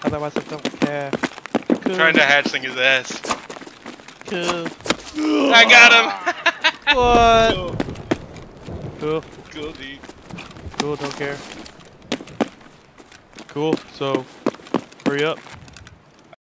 Otherwise I don't care. Cool. Trying to hatchling his ass. Cool. I got him! What? Cool. Cool, dude. Cool, don't care. Cool, so hurry up.